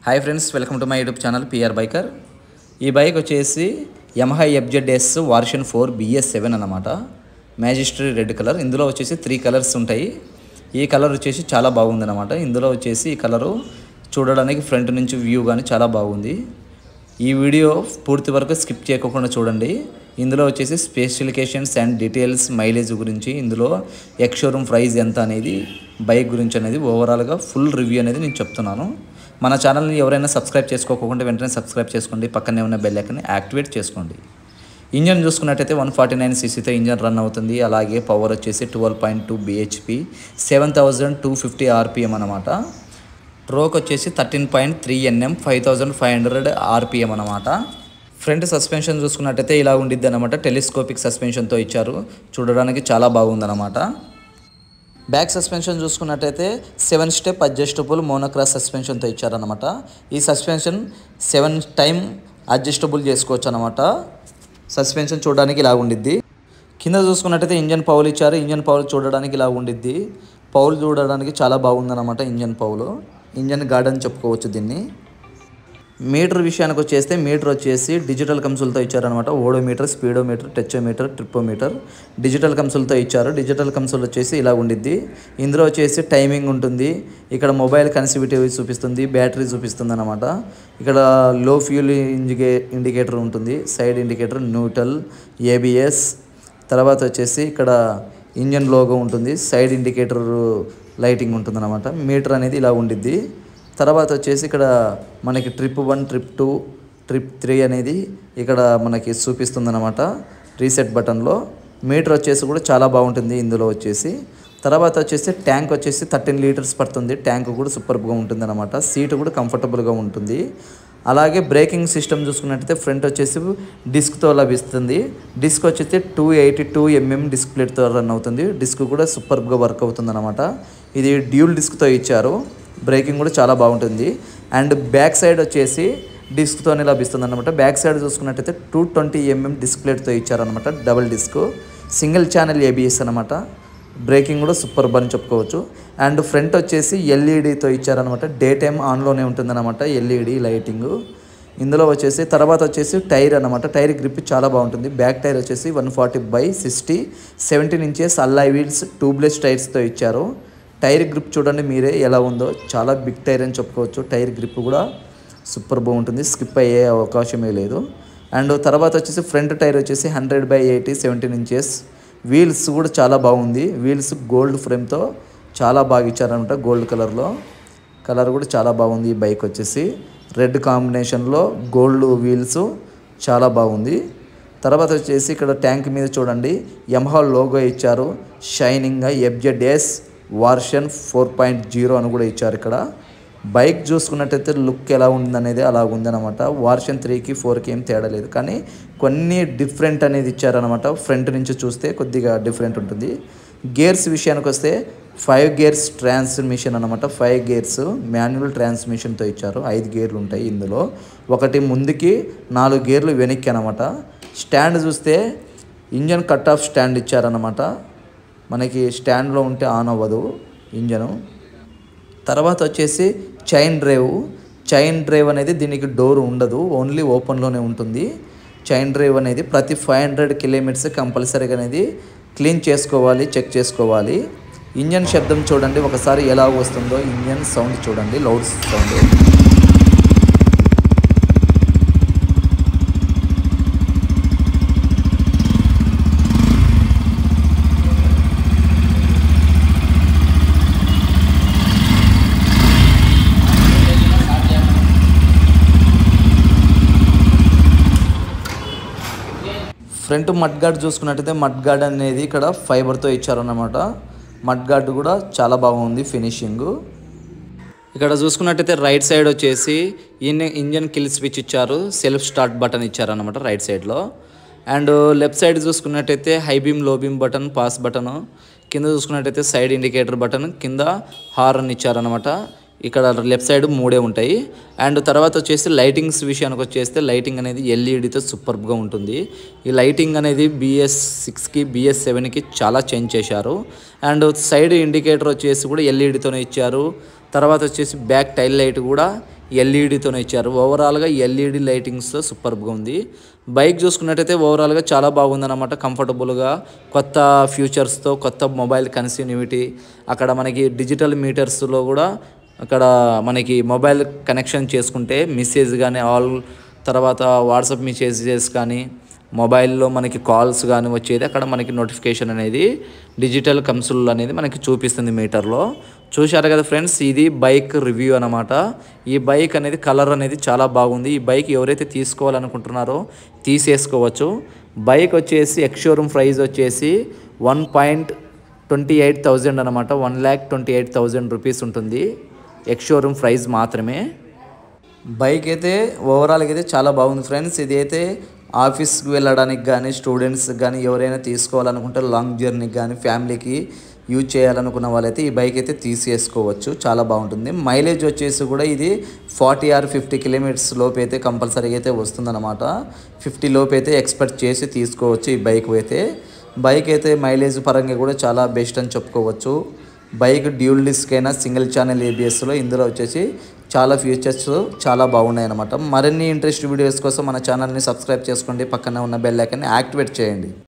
Hi friends, welcome to my YouTube channel PR biker. ఈ bike వచ్చేసి Yamaha FZS version 4 BS7 అన్నమాట. మ్యాజిస్ట్రీ red colour. ఇందులో వచ్చేసి 3 కలర్స్ ఉంటాయి. ఈ కలర్ వచ్చేసి చాలా బాగుంది అన్నమాట. ఇందులో వచ్చేసి ఈ కలరు చూడడానికి ఫ్రంట్ నుంచి వ్యూ కానీ చాలా బాగుంది. ఈ వీడియో పూర్తి వరకు స్కిప్ చేయకుండా చూడండి. ఇందులో వచ్చేసి స్పెసిఫికేషన్స్ అండ్ డీటెయిల్స్, మైలేజ్ గురించి, ఇందులో ఎక్స్ షోరూమ్ ప్రైస్ ఎంత అనేది, బైక్ గురించి అనేది ఓవరాల్గా ఫుల్ రివ్యూ అనేది నేను చెప్తున్నాను. మన ఛానల్ని ఎవరైనా సబ్స్క్రైబ్ చేసుకోకుండా వెంటనే సబ్స్క్రైబ్ చేసుకోండి. పక్కనే ఉన్న బెల్ ఐకాన్ని యాక్టివేట్ చేసుకోండి. ఇంజన్ చూసుకున్నట్టయితే 149 cc ఇంజన్ రన్ అవుతుంది. అలాగే పవర్ వచ్చేసి 12.2 bhp, 7250 rpm అన్నమాట. ట్రోక్ వచ్చేసి 13.3 Nm, 5500 rpm అన్నమాట. ఫ్రంట్ సస్పెన్షన్ చూసుకున్నట్టయితే ఇలా ఉండిద్ది అనమాట. టెలిస్కోపిక్ సస్పెన్షన్తో ఇచ్చారు. చూడడానికి చాలా బాగుందన్నమాట. బ్యాక్ సస్పెన్షన్ చూసుకున్నట్టయితే 7 స్టెప్ అడ్జస్టబుల్ మోనోక్రాస్ సస్పెన్షన్తో ఇచ్చారనమాట. ఈ సస్పెన్షన్ 7 టైమ్ అడ్జస్టబుల్ చేసుకోవచ్చు అనమాట. సస్పెన్షన్ చూడడానికి ఇలా ఉండిద్ది. కింద చూసుకున్నట్టయితే ఇంజన్ పౌల్ ఇచ్చారు. ఇంజన్ పౌల్ చూడడానికి ఇలా ఉండిద్ది. పౌల్ చూడడానికి చాలా బాగుందన్నమాట. ఇంజన్ పౌలు, ఇంజన్ గార్డ్ అని చెప్పుకోవచ్చు దీన్ని. మీటర్ విషయానికి వచ్చేస్తే మీటర్ వచ్చేసి డిజిటల్ కన్సోల్తో ఇచ్చారనమాట. Odometer, speedometer, tachometer, tripometer digital కన్సోల్తో ఇచ్చారు. డిజిటల్ కన్సోల్ వచ్చేసి ఇలా ఉండిద్ది. ఇందులో వచ్చేసి టైమింగ్ ఉంటుంది. ఇక్కడ మొబైల్ కనెక్టివిటీ చూపిస్తుంది, బ్యాటరీ చూపిస్తుంది అనమాట. ఇక్కడ లో ఫ్యూల్ ఇండికేటర్ ఉంటుంది, సైడ్ ఇండికేటర్, న్యూట్రల్, ABS. తర్వాత వచ్చేసి ఇక్కడ ఇంజన్ లోగో ఉంటుంది, సైడ్ ఇండికేటర్ లైటింగ్ ఉంటుంది అనమాట. మీటర్ అనేది ఇలా ఉండిద్ది. తర్వాత వచ్చేసి ఇక్కడ మనకి ట్రిప్ 1, ట్రిప్ 2, ట్రిప్ 3 అనేది ఇక్కడ మనకి చూపిస్తుంది అనమాట. రీసెట్ బటన్లో మీటర్ వచ్చేసి కూడా చాలా బాగుంటుంది ఇందులో వచ్చేసి. తర్వాత వచ్చేసి ట్యాంక్ వచ్చేసి 13 లీటర్స్ పడుతుంది. ట్యాంక్ కూడా సూపర్గా ఉంటుంది అనమాట. సీటు కూడా కంఫర్టబుల్గా ఉంటుంది. అలాగే బ్రేకింగ్ సిస్టమ్ చూసుకున్నట్టయితే ఫ్రంట్ వచ్చేసి డిస్క్తో లభిస్తుంది. డిస్క్ వచ్చేసి 282 mm డిస్క్ ప్లేట్తో రన్ అవుతుంది. డిస్క్ కూడా సూపర్గా వర్క్ అవుతుంది అనమాట. ఇది డ్యూల్ డిస్క్తో ఇచ్చారు. బ్రేకింగ్ కూడా చాలా బాగుంటుంది. అండ్ బ్యాక్ సైడ్ వచ్చేసి డిస్క్తోనే లభిస్తుంది అనమాట. బ్యాక్ సైడ్ చూసుకున్నట్టయితే 220 mm డిస్క్ ప్లేట్తో ఇచ్చారనమాట. Double disc, single channel ABS అనమాట. బ్రేకింగ్ కూడా సూపర్ అని చెప్పుకోవచ్చు. అండ్ ఫ్రంట్ వచ్చేసి LEDతో ఇచ్చారనమాట. డే టైమ్ ఆన్లోనే ఉంటుందన్నమాట LED లైటింగ్. ఇందులో వచ్చేసి తర్వాత వచ్చేసి టైర్ అనమాట. టైర్ గ్రిప్ చాలా బాగుంటుంది. బ్యాక్ టైర్ వచ్చేసి 140/60, 17 inches అల్లాయ్ వీల్స్, ట్యూబ్లెస్ టైర్స్తో ఇచ్చారు. టైర్ గ్రిప్ చూడండి మీరే ఎలా ఉందో, చాలా బిగ్ టైర్ అని చెప్పుకోవచ్చు. టైర్ గ్రిప్ కూడా సూపర్ బాగుంటుంది, స్కిప్ అయ్యే అవకాశమే లేదు. అండ్ తర్వాత వచ్చేసి ఫ్రంట్ టైర్ వచ్చేసి 100/80, 17 inches. వీల్స్ కూడా చాలా బాగుంది. వీల్స్ గోల్డ్ ఫ్రేమ్తో చాలా బాగా ఇచ్చారనమాట. గోల్డ్ కలర్లో, కలర్ కూడా చాలా బాగుంది. ఈ బైక్ వచ్చేసి రెడ్ కాంబినేషన్లో గోల్డ్ వీల్స్ చాలా బాగుంది. తర్వాత వచ్చేసి ఇక్కడ ట్యాంక్ మీద చూడండి యమహా లోగో ఇచ్చారు. షైనింగ్గా FZS వర్షన్ 4.0 అని కూడా ఇచ్చారు. ఇక్కడ బైక్ చూసుకున్నట్టయితే లుక్ ఎలా ఉందనేది అలా ఉందన్నమాట. వర్షన్ 3కి 4కి ఏం తేడా లేదు, కానీ కొన్ని డిఫరెంట్ అనేది ఇచ్చారనమాట. ఫ్రంట్ నుంచి చూస్తే కొద్దిగా డిఫరెంట్ ఉంటుంది. గేర్స్ విషయానికి వస్తే 5 gears ట్రాన్స్మిషన్ అనమాట. 5 gears మాన్యువల్ ట్రాన్స్మిషన్తో ఇచ్చారు. 5 gearలు ఉంటాయి ఇందులో. ఒకటి ముందుకి, 4 gearలు వెనక్కి అనమాట. స్టాండ్ చూస్తే ఇంజన్ కట్ ఆఫ్ స్టాండ్ ఇచ్చారనమాట. మనకి స్టాండ్లో ఉంటే ఆన్ అవ్వదు ఇంజను. తర్వాత వచ్చేసి చైన్ డ్రైవ్ అనేది దీనికి డోర్ ఉండదు, ఓన్లీ ఓపెన్లోనే ఉంటుంది. చైన్ డ్రైవ్ అనేది ప్రతి 500 kilometers కంపల్సరీగా అనేది క్లీన్ చేసుకోవాలి, చెక్ చేసుకోవాలి. ఇంజన్ శబ్దం చూడండి ఒకసారి ఎలా వస్తుందో. ఇంజన్ సౌండ్ చూడండి, loud sound. Front mudguard చూసుకున్నట్టయితే మడ్ గార్డ్ అనేది ఇక్కడ ఫైబర్తో ఇచ్చారన్నమాట. మడ్ గార్డ్ కూడా చాలా బాగుంది ఫినిషింగ్. ఇక్కడ చూసుకున్నట్టయితే రైట్ సైడ్ వచ్చేసి ఇంజన్ కిల్ స్విచ్ ఇచ్చారు. సెల్ఫ్ స్టార్ట్ బటన్ ఇచ్చారన్నమాట రైట్ సైడ్లో. అండ్ లెఫ్ట్ సైడ్ చూసుకున్నట్టయితే high beam, low beam button, pass button. కింద చూసుకున్నట్టయితే సైడ్ ఇండికేటర్ బటన్, కింద హార్న్ ఇచ్చారన్నమాట. ఇక్కడ లెఫ్ట్ సైడ్ 3 ఉంటాయి. అండ్ తర్వాత వచ్చేసి లైటింగ్స్ విషయానికి వచ్చేస్తే లైటింగ్ అనేది LEDతో సూపర్గా ఉంటుంది. ఈ లైటింగ్ అనేది BS6కి, BS7కి చాలా చేంజ్ చేశారు. అండ్ సైడ్ ఇండికేటర్ వచ్చేసి కూడా LEDతోనే ఇచ్చారు. తర్వాత వచ్చేసి బ్యాక్ టైల్ లైట్ కూడా ఎల్ఈడితోనే ఇచ్చారు. ఓవరాల్గా ఎల్ఈడి లైటింగ్స్తో సూపర్గా ఉంది. బైక్ చూసుకున్నట్టయితే ఓవరాల్గా చాలా బాగుందన్నమాట. కంఫర్టబుల్గా కొత్త ఫ్యూచర్స్తో, కొత్త మొబైల్ కనెక్టివిటీ, అక్కడ మనకి డిజిటల్ మీటర్స్లో కూడా అక్కడ మనకి మొబైల్ కనెక్షన్ చేసుకుంటే మెసేజ్ కానీ తర్వాత వాట్సాప్ మెసేజెస్ కానీ మొబైల్లో మనకి కాల్స్ కానీ వచ్చేది అక్కడ మనకి నోటిఫికేషన్ అనేది డిజిటల్ కన్సోల్ అనేది మనకి చూపిస్తుంది మీటర్లో. చూశారు కదా ఫ్రెండ్స్, ఇది బైక్ రివ్యూ అనమాట. ఈ బైక్ అనేది కలర్ అనేది చాలా బాగుంది. ఈ బైక్ ఎవరైతే తీసుకోవాలనుకుంటున్నారో తీసేసుకోవచ్చు. బైక్ వచ్చేసి ఎక్స్ షోరూమ్ ప్రైస్ వచ్చేసి 1,28,000 అనమాట. 1,28,000 రూపీస్ ఉంటుంది ఎక్స్ షోరూమ్ ప్రైస్ మాత్రమే. బైక్ అయితే ఓవరాల్గా అయితే చాలా బాగుంది ఫ్రెండ్స్. ఇది అయితే ఆఫీస్కి వెళ్ళడానికి కానీ, స్టూడెంట్స్కి కానీ, ఎవరైనా తీసుకోవాలనుకుంటే లాంగ్ జర్నీకి కానీ, ఫ్యామిలీకి యూజ్ చేయాలనుకున్న వాళ్ళైతే ఈ బైక్ అయితే తీసేసుకోవచ్చు. చాలా బాగుంటుంది. మైలేజ్ వచ్చేసి కూడా ఇది 40 or 50 కిలోమీటర్స్ లోపు అయితే కంపల్సరీగా అయితే వస్తుందన్నమాట. 50 లోపు అయితే ఎక్స్పెక్ట్ చేసి తీసుకోవచ్చు ఈ బైక్ అయితే. బైక్ అయితే మైలేజ్ పరంగా కూడా చాలా బెస్ట్ అని చెప్పుకోవచ్చు. బైక్ డ్యూల్ డిస్క్ అయినా, సింగిల్ ఛానల్ ఏబిఎస్లో ఇందులో వచ్చేసి చాలా ఫీచర్స్ చాలా బాగున్నాయి అన్నమాట. మరిన్ని ఇంట్రెస్ట్ వీడియోస్ కోసం మన ఛానల్ని సబ్స్క్రైబ్ చేసుకోండి. పక్కన ఉన్న బెల్ ఐకాన్ని యాక్టివేట్ చేయండి.